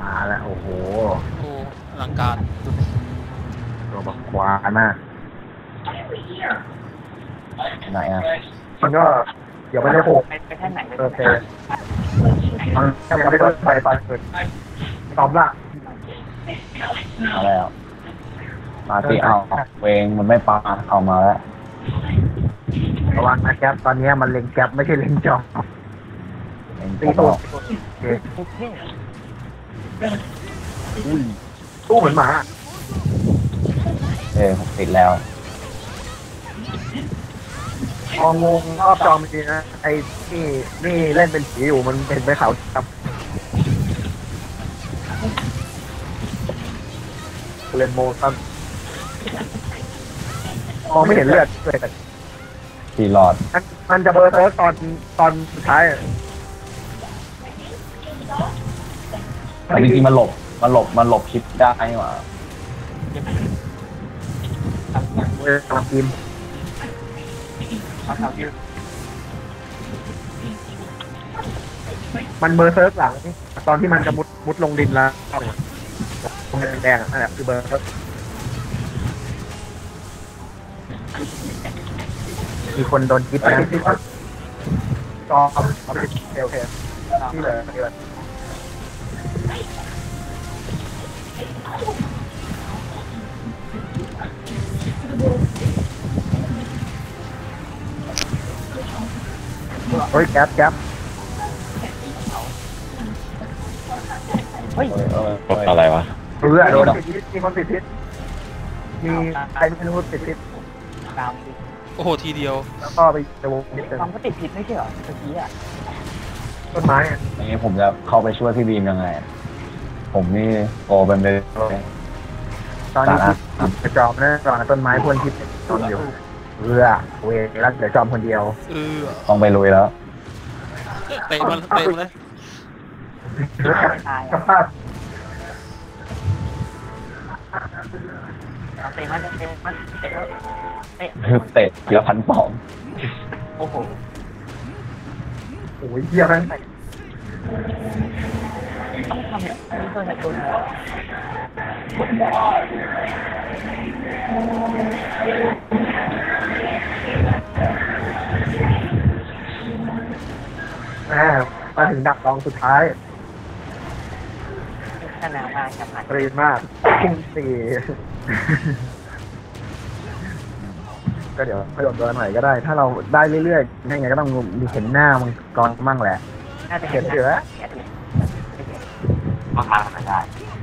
มาแล้วโอ้โหโอ้อลังการตัวบักควาน่ะไหนอ่ะมันก็เดี๋ยวมันจะโผล่ไปแท่นไหนโอเคมันจะไม่ได้ไปเกิดตอบละมาแล้วมาที่เอาเวงมันไม่ปาเอามาแล้วระวังนะแก๊ปตอนนี้มันเล็งแก๊ปไม่ใช่เล็งจอตีตัวโอเคตู้เหมือนหมาติดแล้วมองงรอบจอมจริงนะไอ้นี่เล่นเป็นผีอยู่มันเป็นไปเขาครับเล่นโมซันมองไม่เห็นเลือดเลยแต่ขี่หลอดมันจะเบอร์เซิร์ฟตอนสุดท้ายแต่จริงๆมันหลบคลิปได้หว่าเว้ยตามทีมมันเบอร์เซิร์ฟหลังตอนที่มันจะมุดลงดินแล้วตรงแดงๆนั่นแหละคือเบอร์เซิร์ฟมีคนโดนจิ๊บนะจอโอเคที่เหลือเฮ้ยแก๊ปเฮ้ยอะไรวะโดนติดพิษมีคนติดพิษมีใครไม่รู้ติดพิษดาวดิโอ้โหทีเดียวแล้วก็ไปในวงนิดนึงความก็ติดผิดไม่ใช่เหรอเมื่อกี้อ่ะต้นไม้อย่างนี้ผมจะเข้าไปช่วยพี่บีมยังไงผมนี่โกเป็นเลยตอนนี้จะจอมนะตอนต้นไม้พ่นพิษตอนอยู่เรือเวรักเดี๋ยวจอมคนเดียวต้องไปลุยแล้วเตะมันเลยตายสภาพเตะมันเตะเตะเกี่ยวพันปองโอ้โหโอ้ยเยี่ยมเลยต้องทำนี่เพื่อนโดนมาถึงดักรองสุดท้ายขนาดมากจะผ่านรีมากพุ่งสี่ก็เดี๋ยวไปโดนตัวหน่อยก็ได้ถ้าเราได้เรื่อยๆยังไงก็ต้องมีเห็นหน้ามันก่อนมั่งแหละน่าจะเห็นเหลือก็ทางไม่ได้